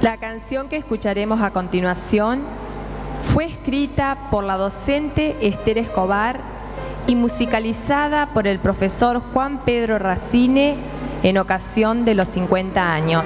La canción que escucharemos a continuación fue escrita por la docente Esther Escobar y musicalizada por el profesor Juan Pedro Racine en ocasión de los 50 años.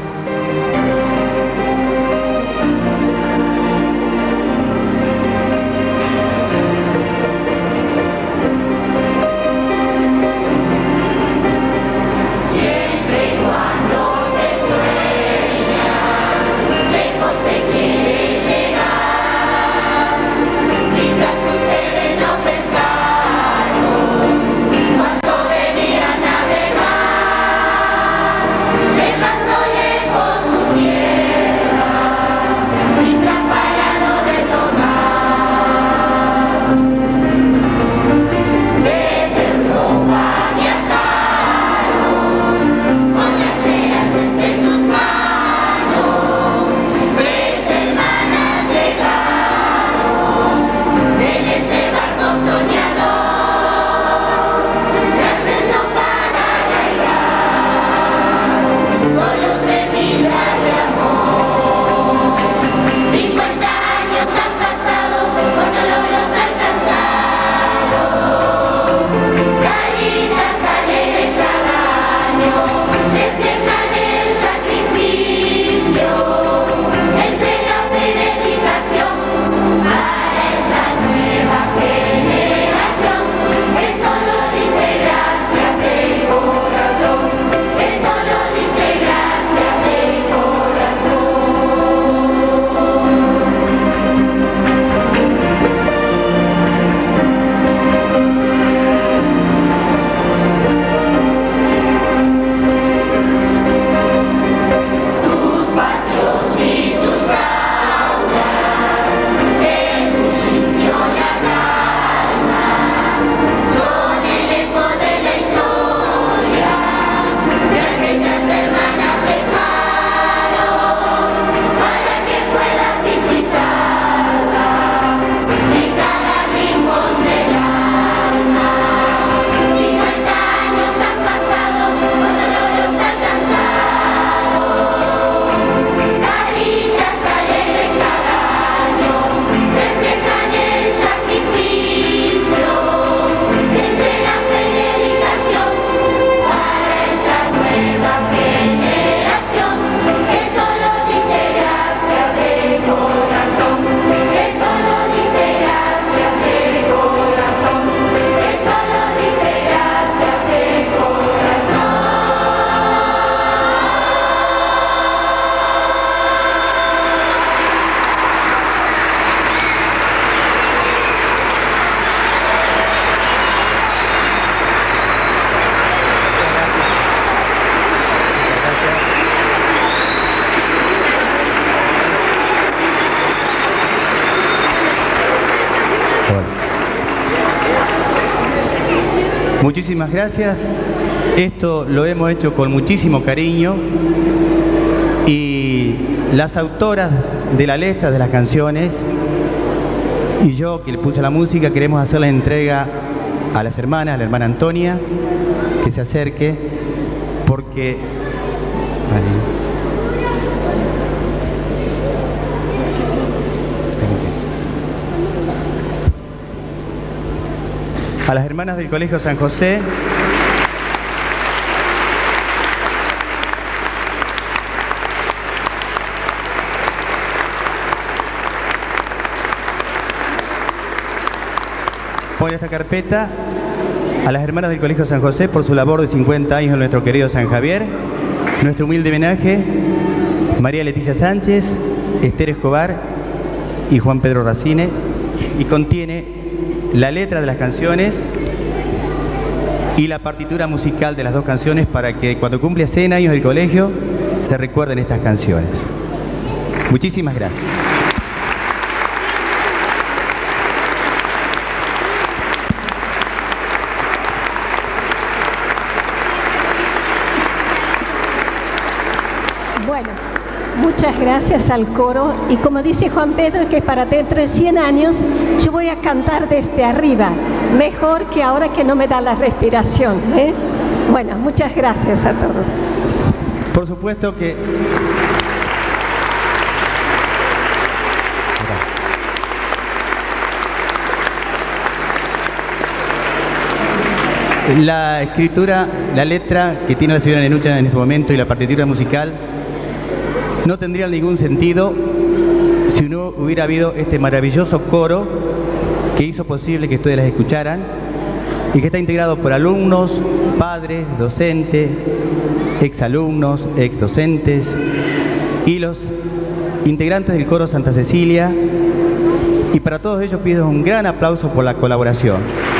Muchísimas gracias. Esto lo hemos hecho con muchísimo cariño y las autoras de la letra de las canciones y yo, que le puse la música, queremos hacer la entrega a las hermanas, a la hermana Antonia, que se acerque, porque... Vale. A las hermanas del Colegio San José, por esta carpeta, a las hermanas del Colegio San José por su labor de 50 años en nuestro querido San Javier, nuestro humilde homenaje, María Leticia Sánchez, Esther Escobar y Juan Pedro Racine, y contiene la letra de las canciones y la partitura musical de las dos canciones para que cuando cumple 100 años el colegio se recuerden estas canciones. Muchísimas gracias. Bueno, muchas gracias al coro y como dice Juan Pedro, que para dentro de 100 años yo voy a cantar desde arriba, mejor que ahora que no me da la respiración, ¿eh? Bueno, muchas gracias a todos. Por supuesto que La escritura, la letra que tiene la señora Nenucha en este momento y la partitura musical no tendrían ningún sentido si no hubiera habido este maravilloso coro que hizo posible que ustedes las escucharan y que está integrado por alumnos, padres, docentes, exalumnos, exdocentes y los integrantes del coro Santa Cecilia. Y para todos ellos pido un gran aplauso por la colaboración.